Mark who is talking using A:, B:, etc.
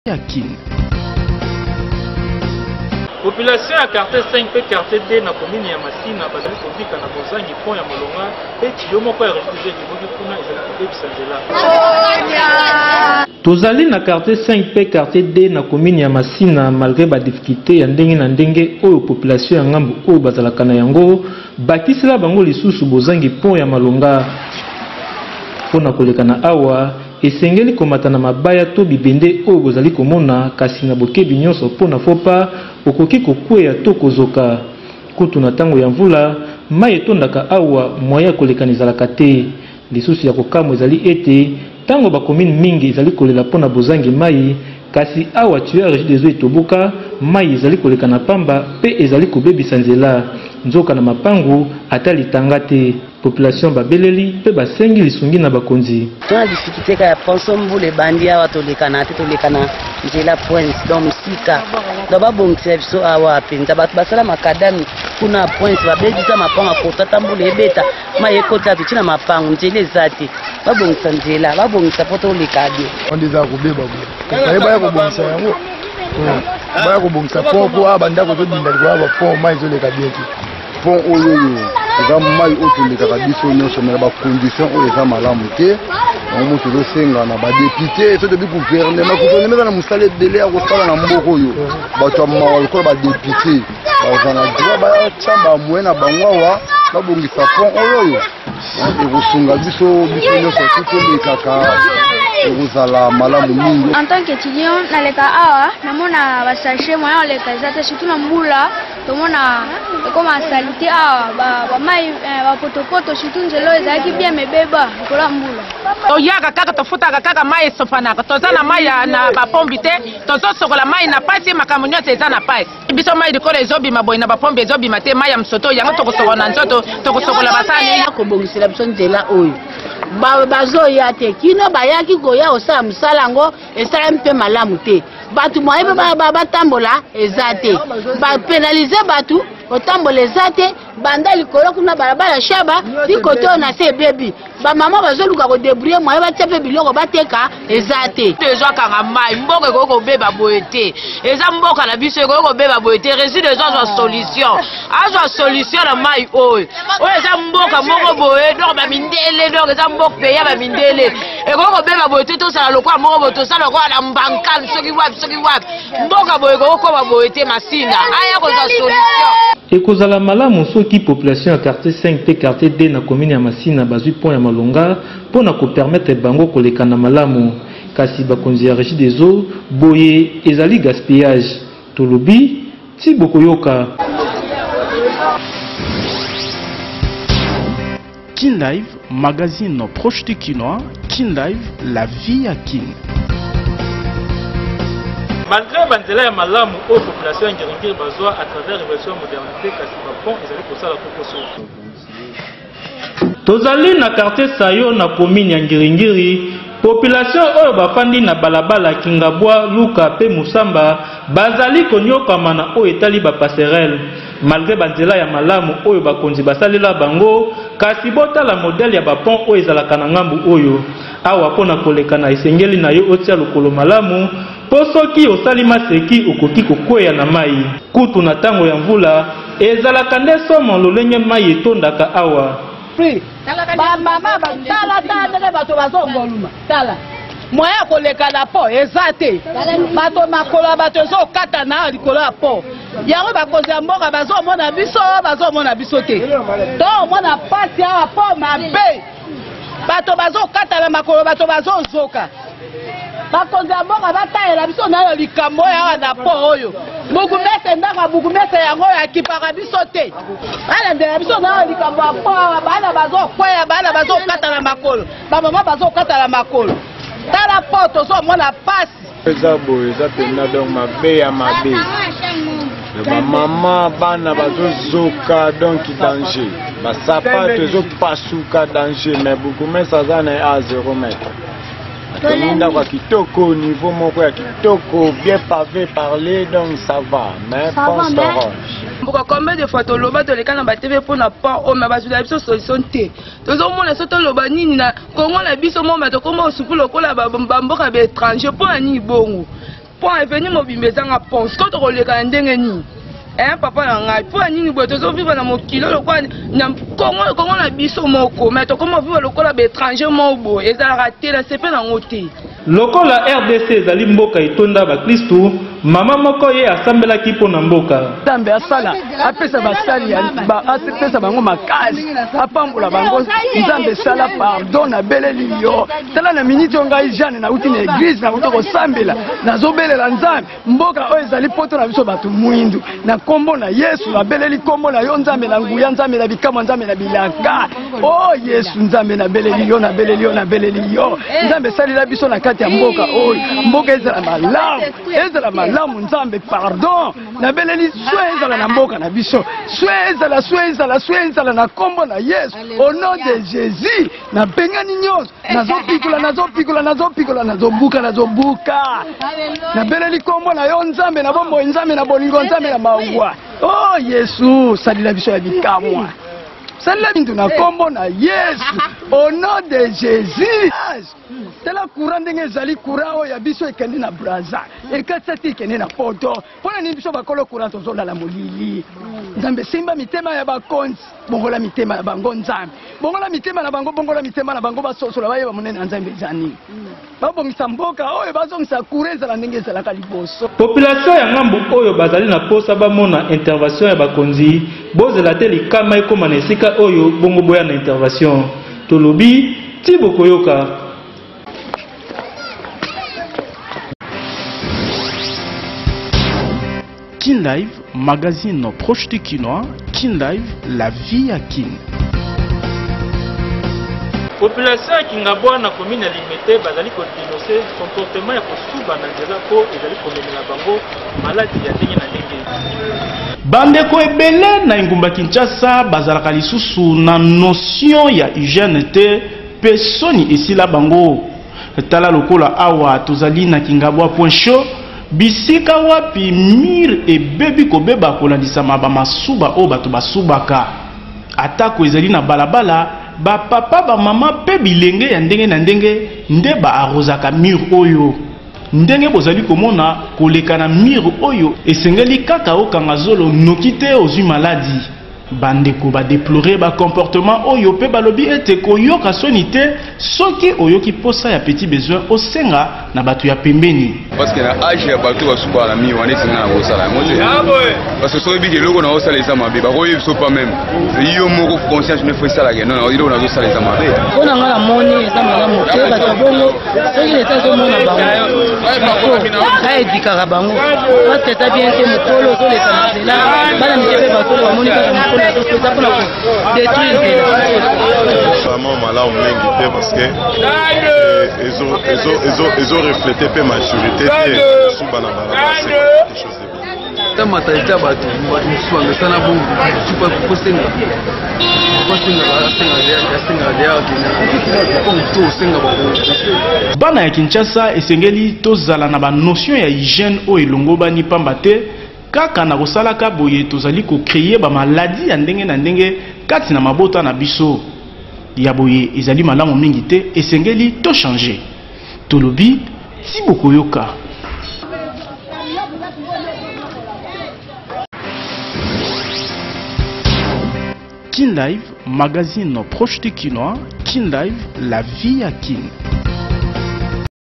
A: Yakin.
B: Population à quartier 5 pe quartier D na commune ya Masina bazali kozika na bozangi pont ya Molonga pe tiyomo kwa réfugié qui boki kuna ezali kobebisa nzela. Tozali na quartier 5 pe quartier D na commune ya Masina malgré ba difficulté ya ndenge na ndenge oyo population ya ngambu oyo bazalaka na yango bakisela bango lisusu bozangi pont ya Molonga pona koleka na awa esengeli komata na mabaya to bibende oyo bozali komona kasi na bokebi nyonso pona fopa okoki kokweya to kozoka kutu na tango ya mvula mai etondaka awa moya kolekana ezalaka te lisusu ya kokamwa ezali ete tango bakomine mingi ezali kolela pona bozangi mai kasi awa tuya régie des eaux etobuka mai ezali kolekana pamba pe ezali kobebisa nzela nzoka na mapangu ata litanga te population babeleli pe basengi lisungi na bakonzi
C: tona difficulté ka ya ponso mbule bandi awa tolekana te tolekana nzela points donc musika do babongisa biso awa penza bato basala makadami kuna points babebisa mapango akota mbule ebeta mai ekota tutina mapango nzela eza te babongisa nzela babongisa po toleka bien
D: ondeza kobeba baya kobongisa yango baya kobongisa po abandako todinda likolo ba po mai ezoleka bien te
E: pont oyo eza mai oyo tolekaka biso nyonso me na bacondition oyo eza malamu te yango tozosenga na badepute so tobi gouvernement eza na mosala ebele ya kosala na mboka oyo bato ya mawa lokola badepute baza na droit bayacamba moye na bango awa babongisa pont oyo ekosunga biso nyonso ti tolekaka ekozala malamu mingi.
F: En tant qu'étudiant naleka awa namona basachet moyen oleka eza te surtout na mbula tomona ekoma salite awa bamai bapotopoto surtout nzela ezalaki bien mebeba ekola mbula
G: toyaka kaka tofutaka kaka mai esopanaka toza na mai na bapombi te tozosokola mai na pasi makambo nyonso eza na pasi biso mai likolo ezobima boye na bapombi ezobima te mai ya mosoto yango tokosokola na nzoto tokosokola basani
C: kobongisela biso nzela oyo bazoya te kino bayaki koya osala mosala yango esala mpe malamu te bato moye batambola eza te bapenalize bato otambola eza te banda likolo kuna balabala shaba tikote oyo na se ebebi bamama bazoluka kodebrouye moye batia mpe biloko bateka eza te
G: ezwakanga mai mboka ekoki kobeba boye te eza mboka na biso ekoki kobeba boye te réside azwa solution na mai oyo eza mboka moko boye donc bamindele donc eza mboka peya bamindele ekoki kobeba boye te tosala lokola moko boye tosala lokola na mbankane soki wapi mboka boye ekoki koba boye te Masina aya kozwa solution
B: ekozala malamu soki population ya quartier 5 pe quartier D na commune ya Masina bazwi pont ya Molonga pona ko permettre bango koleka na malamu kasi bakonzi ya régie des eaux boye ezali gaspillage tolobi ti bokoyoka.
A: Kin Live, magazine proche du Kinois. Kin Live, la vie à Kin.
B: Malgré banzela ya malamu au population ya Ngiringiri bazwa à travers révolution modernité kasi ba pont ezali kosala kokoso. Tozali na quartier Sayo na commune ya Ngiringiri population oyo bafandi na balabala Kingabwa Luka pe Musamba bazali konyokama na oyo etali ba passerelle malgré banzela ya malamu oyo bakonzi basalela bango kasi botala modèle ya ba pont oyo ezalaka na ngambu oyo awa pona koleka na esengeli na yo otia lokolo malamu po soki osali maseki okoki kokweya na mai kutu na tango ya mvula ezalaka nde somo lolenge mai etondaka awa
C: bamama tala bato bazongoluma tala moya koleka na po eza te bato makolo bato ezokata na likolo ya po yango bakonzi ya mboka bazomona biso te to omona pasi awa po mabe bato bazokata na makolo bato bazozoka bakonzi ya mboka batayela biso nayo likambo oyo awa na po oyo bugumese ndaka bugumese yango yakipaka biso te balandela biso nayo likambo ya po awa bana bazokweya bana bazokata na makolo bamama bazokata na makolo tala po tozomona pasi
H: eza boye eza pena donc mabe ya mabe bamama bana bazozoka donc danger basapato ezopasuka danger mais bugumese aza na a 0 mètre Tominda kwa kitoko, niveau moko ya kitoko, bien pavé parler, donc ça va, mais pense orange.
G: Pourquoi combien de fois toloba toleka na ba TV pour na pas o ma bazula biso solution te. Tozo mona soto loba nini na Kongo na biso mo mato komo supu lokola ba mboka ba étranger pour ani bongo.
C: point venu mobimezanga pont sikoyo tokoleka ndenge nini papa na ngai po nini boye tozovivre na mokili lokwa na kongo na biso moko mais tokoma vivre lokola baétranger moko boye ezalaka te na sepe nango te
B: lokola RDC ezali mboka etonda bakristu mama moko ye asambelaki mpo na mboka
I: nzambe asala apesa basali apesa bango makasi apambola bango nzambe esala pardon nabeleli yo tala na miniti oyo ngai Jeanne nauti na eglise nauti kosambela nazobelela nzambe mboka oyo ezali poto na biso bato mwindu na kombo na Yesu nabeleli kombo na yo nzambe na nguya nzambe na bikamwa nzambe na bilaka o Yesu nzambe nabeleli yo nabeleli yo nabeleli yo nzambe esalila biso na kati ya mboka oyo mboka ezala malamu nzambe pardon nabeleli swe ezala na mboka na biso swe ezala na kombo na Yesu au nom de Jésus nabengani nyonso nazopikola nazobuka nabeleli kombo na yo nzambe na bomoi nzambe na bolingo nzambe na mawa oh Yesu salila biso ya bikamwa salila bintu na kombo na Yesu au nom de Jésus tala courant ndenge ezali courant oyo ya biso ekende na braza ekatati ekende na poto mpona nini biso bakolo courant tozolala molili nzambe simba mitema ya bakonzi bongola mitema na bango nzambe bongola mitema na bango basosola bayeba monene na nzambe ezani babongisa mboka oyo bazongisa courant ezala ndenge ezalaka liboso
B: population ya ngambu oyo bazali na posa bamona intervention ya bakonzi bozela te likama ekoma na esika oyo bongo boya na intervention tolobi Thibaut Koyoka.
A: Kin Live, magazine proche du Kinois. Kin Live, la vie à Kin.
B: Population ya Kingabwa na commune ya Limete bazali kodénoncer comportement ya kosuba na nzela po ezali komemela bango maladi ya ndenge na ndenge.
A: Bandeko ebele na Ngumba Kinshasa bazalaka lisusu na notion ya hygiène te pesoni esila bango. Tala lokola awa tozali na Kingabwa point chaud bisika wapi mir ebebi kobeba kolandisama bamasuba o bato basubaka atako ezali na balabala ba papa ba mama pe bilenge ya ndenge na ndenge nde ba arozaka mir oyo ndenge bozali komona koleka na mir oyo esengeli kaka okanga zolo noki te ozwi maladi bandeko ba déplorer ba comportement oyo pe balobi ete koyoka soni te soki oyoki posa ya petit besoin osenga na bato ya pembeni
J: parce que na âge ya bato basuba na mi wana etinga na kosala yango te parce que soki biki eloko na osala eza mabe bakoyebi so pas même yo moko conscience ne faut esalaka non eloko na osala eza mabe
C: mpona nga na moni eza malamu te bato bongo soki leta ezomona bango aedikaka bango bateta bien te mokolo ozoleka na nzela bana mike mpe bakolo bamoni kaka mokolo azopesa mpona kodétruire nzela
K: vraiment malamu mingi te parce que ezoreflete mpe maturité te suba na balabala c'est quelque chose de bien
L: ta matalité ya bato mosusu bamesana bongo supa kosenga
A: bana ya Kinshasa esengeli tozala na ba notion ya hygiène oyo elongobani pamba te kaka na kosalaka boye tozali ko-créer ba maladie ya ndenge na ndenge kati na mabota na biso ya boye ezali malamu mingi te esengeli to changer tolobi Thibaut Koyoka. Kin Live, magazine proche du Kinois. Kin Live, la vie à Kin.